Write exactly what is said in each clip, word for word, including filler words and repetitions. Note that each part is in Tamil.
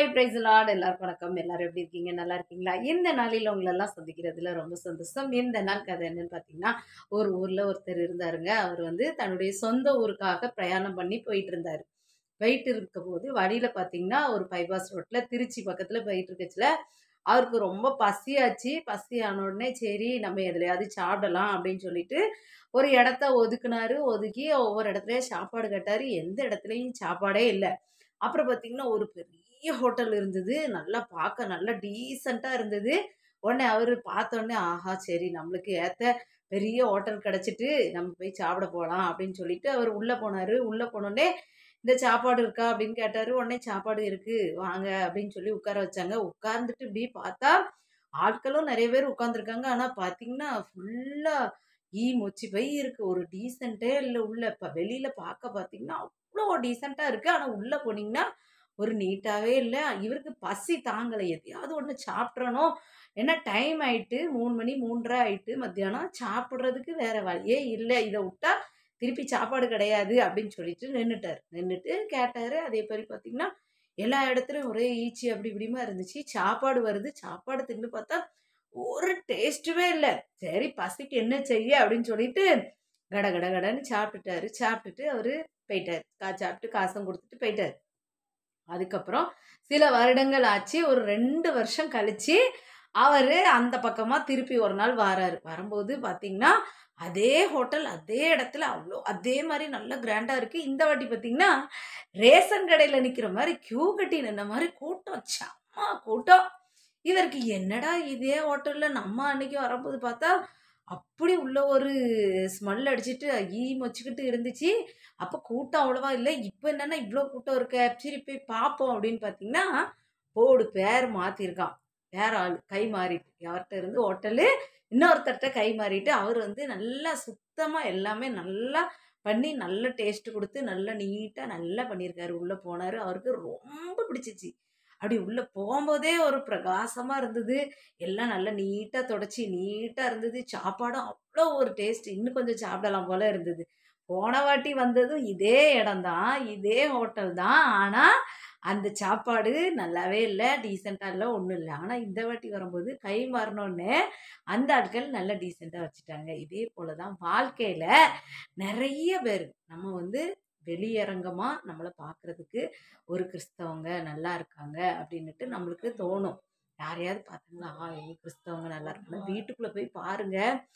ஹாய் பிரைஸ் லார்ட் எல்லாருக்கும் வணக்கம். எல்லாரும் எப்படி இருக்கீங்க? நல்லா இருக்கீங்களா? இந்த நாளில் உங்களெல்லாம் சந்திக்கிறதுல ரொம்ப சந்தோஷம். இந்த நாள் கதை என்னன்னு பார்த்தீங்கன்னா, ஒரு ஊர்ல ஒருத்தர் இருந்தாருங்க. அவர் வந்து தன்னுடைய சொந்த ஊருக்காக பிரயாணம் பண்ணி போயிட்டு இருந்தாரு. போயிட்டு இருக்கும்போது வழியில பார்த்தீங்கன்னா, ஒரு பைபாஸ் ரோட்ல திருச்சி பக்கத்துல போயிட்டு இருக்கச்சுல, அவருக்கு ரொம்ப பசியாச்சு. பசி ஆன உடனே சரி நம்ம எதுலயாவது சாப்பிடலாம் அப்படின்னு சொல்லிட்டு, ஒரு இடத்த ஒதுக்குனாரு. ஒதுக்கி ஒவ்வொரு இடத்துலயும் சாப்பாடு கேட்டாரு. எந்த இடத்துலயும் சாப்பாடே இல்ல. அப்புறம் பார்த்தீங்கன்னா, ஒரு பெரிய ஹோட்டல் இருந்தது. நல்லா பார்க்க நல்லா டீசென்ட்டா இருந்தது. உடனே அவரு பார்த்தோனே, ஆஹா! சரி நம்மளுக்கு ஏத்த பெரிய ஹோட்டல் கிடைச்சிட்டு, நம்ம போய் சாப்பிட போலாம் அப்படின்னு சொல்லிட்டு அவரு உள்ள போனாரு. உள்ள போனோனே, "இந்த சாப்பாடு இருக்கா?" அப்படின்னு கேட்டாரு. உடனே "சாப்பாடு இருக்கு. வாங்க" அப்படின்னு சொல்லி உட்கார வச்சாங்க. உட்கார்ந்துட்டு இப்படி பார்த்தா, ஆட்களும் நெறைய பேர் உட்கார்ந்துருக்காங்க. ஆனா பார்த்தீங்கன்னா, ஃபுல்லா ஈ மொச்சி போய் இருக்கு. ஒரு டீசென்ட்டே இல்ல உள்ள. இப்ப வெளியில பார்க்க பார்த்தீங்கன்னா, அவ்ளோ டீசென்ட்டா இருக்கு. ஆனா உள்ள போனீங்கன்னா, ஒரு நீட்டாவே இல்ல. இவருக்கு பசி தாங்கல. எதையாவது ஒண்ணு சாப்பிட்றணும். ஏன்னா டைம் ஆயிட்டு மூணு மணி மூன்றரை ஆயிட்டு மத்தியானம். சாப்பிடுறதுக்கு வேற வழியே இல்ல. இத உட்டா திருப்பி சாப்பாடு கிடையாது அப்படின்னு சொல்லிட்டு நின்னுட்டாரு. நின்னுட்டு கேட்டாரு. அதேமாரி பார்த்தீங்கன்னா, எல்லா இடத்துலயும் ஒரே ஈச்சி அப்படி இப்படிமா இருந்துச்சு. சாப்பாடு வருது. சாப்பாடு தின்னு பார்த்தா, ஒரு டேஸ்ட்டுமே இல்ல. சரி பசிக்கு என்ன செய்ய அப்படின்னு சொல்லிட்டு, கட கட கடன்னு சாப்பிட்டுட்டாரு. சாப்பிட்டுட்டு அவரு போயிட்டாரு. கா சாப்பிட்டு காசும் குடுத்துட்டு போயிட்டாரு. அதுக்கப்புறம் சில வருடங்கள் ஆச்சு. ஒரு ரெண்டு வருஷம் கழிச்சு, அவரு அந்த பக்கமா திருப்பி ஒரு நாள் வாராரு. வரும்போது பார்த்தீங்கன்னா, அதே ஹோட்டல், அதே இடத்துல அவ்ளோ அதே மாரி நல்ல கிராண்டா இருக்கு. இந்த வாட்டி பார்த்தீங்கன்னா, ரேஷன் கடையில நிக்கிற மாரி கியூ கட்டி நின்ன மாரி கூட்டம். செம்ம கூட்டம். இவருக்கு என்னடா இதே ஹோட்டல்ல நம்ம அன்னைக்கு வரும்போது பார்த்தா, அப்படி உள்ள ஒரு ஸ்மெல் அடிச்சுட்டு ஈ மொச்சுக்கிட்டு இருந்துச்சு. அப்ப கூட்டம் அவ்வளவா இல்ல. இப்ப என்னன்னா இவ்ளோ கூட்டம் இருக்கே! சரி போய் பார்ப்போம் அப்படின்னு பார்த்தீங்கன்னா, போர்டு பேர் மாத்தியிருக்கான். வேற ஆளு. கை மாறிட்டு. அவர்ட்ட இருந்து ஹோட்டலு இன்னொருத்தர்ட்ட கை மாறிட்டு, அவரு வந்து நல்லா சுத்தமா எல்லாமே நல்லா பண்ணி, நல்ல டேஸ்ட் குடுத்து, நல்லா நீட்டா நல்லா பண்ணியிருக்காரு. உள்ள போனாரு. அவருக்கு ரொம்ப பிடிச்சிச்சு. அப்படி உள்ள போம்போதே ஒரு பிரகாசமா இருந்தது. எல்லாம் நல்லா நீட்டா தொடச்சு, நீட்டா இருந்தது. சாப்பாடும் அவ்ளோ ஒரு டேஸ்ட். இன்னும் கொஞ்சம் சாப்பிடலாம் போல இருந்தது. போன வாட்டி வந்ததும் இதே இடம் தான். இதே ஹோட்டல் தான். ஆனா, அந்த சாப்பாடு நல்லாவே இல்ல. டீசென்ட்டா இல்ல. ஒண்ணும் இல்ல. ஆனா, இந்த வாட்டி வரும்போது கை மாறுனோனே, அந்த ஆட்கள் நல்லா டீசென்ட்டா வச்சுட்டாங்க. இதே போல தான் வாழ்க்கையில நெறைய பேரு நம்ம வந்து வெளியரங்கமா நம்மள பார்க்கறதுக்கு ஒரு கிறிஸ்தவங்க நல்லா இருக்காங்க அப்படின்னுட்டு நம்மளுக்கு தோணும். யாரையாவது பார்த்தாங்களா, ஆ இவங்க கிறிஸ்தவங்க நல்லா இருக்காங்க. வீட்டுக்குள்ள போய் பாருங்க.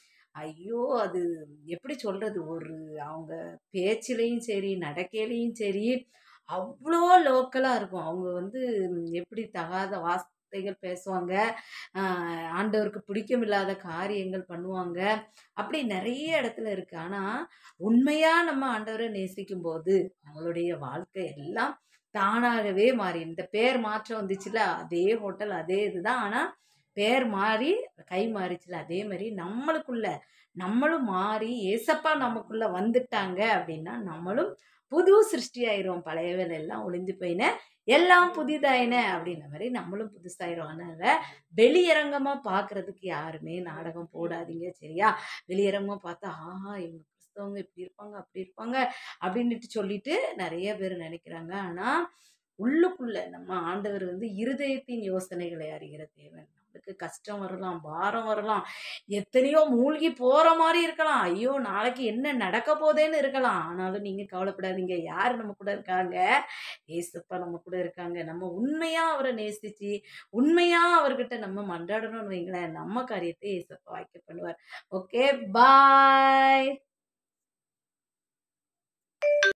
ஐயோ! அது எப்படி சொல்றது? ஒரு அவங்க பேச்சிலயும் சரி, நடக்கையிலயும் சரி, அவ்ளோ லோக்கலா இருக்கும். அவங்க வந்து ம், எப்படி தகாத வார்த்தைகள் பேசுவாங்க. அ ஆண்டவருக்கு பிடிக்கமில்லாத காரியங்கள் பண்ணுவாங்க. அப்படி நெறைய இடத்துல இருக்கு. ஆனா, உண்மையா நம்ம ஆண்டவர நேசிக்கும்போது, நம்மளுடைய வாழ்க்கை எல்லாம் தானாகவே மாறி இந்த பேர் மாற்றம் வந்துச்சுல்ல, அதே ஹோட்டல் அதே இதுதான். ஆனா, பேர் மாறி கை மாறிச்சுல, அதே மாரி நம்மளுக்குள்ள நம்மளும் மாறி ஏசப்பா நமக்குள்ள வந்துட்டாங்க அப்படின்னா, நம்மளும் புது சிருஷ்டி ஆயிருவோம். பழையவைகள் எல்லாம் ஒழிந்து போயின, எல்லாம் புதிதாயின அப்படின்ன மாரி நம்மளும் புதுசாயிரும். அதனால வெளியரங்கமா பார்க்கறதுக்கு யாருமே நாடகம் போடாதீங்க. சரியா? வெளியரங்கமா பார்த்தா, ஆஹா! இவங்க கிறிஸ்தவங்க இப்படி இருப்பாங்க, அப்படி இருப்பாங்க அப்படின்னுட்டு சொல்லிட்டு நெறைய பேர் நெனைக்கிறாங்க. ஆனா, உள்ளுக்குள்ள நம்ம ஆண்டவர் வந்து இருதயத்தின் யோசனைகளை அறிகிற தேவன். நம்மளுக்கு கஷ்டம் வரலாம், பாரம் வரலாம், எத்தனையோ மூழ்கி போற மாரி இருக்கலாம். ஐயோ! நாளைக்கு என்ன நடக்க போதேன்னு இருக்கலாம். ஆனாலும் நீங்க கவலைப்படாதீங்க. யாரு நம்ம கூட இருக்காங்க? ஏசப்பா நம்ம கூட இருக்காங்க. நம்ம உண்மையா அவர நேசிச்சு, உண்மையா அவர்கிட்ட நம்ம மன்றாடணும்னு வைங்களேன், நம்ம காரியத்தை ஏசப்பா வாய்க்க பண்ணுவார். ஓகே, பாய்.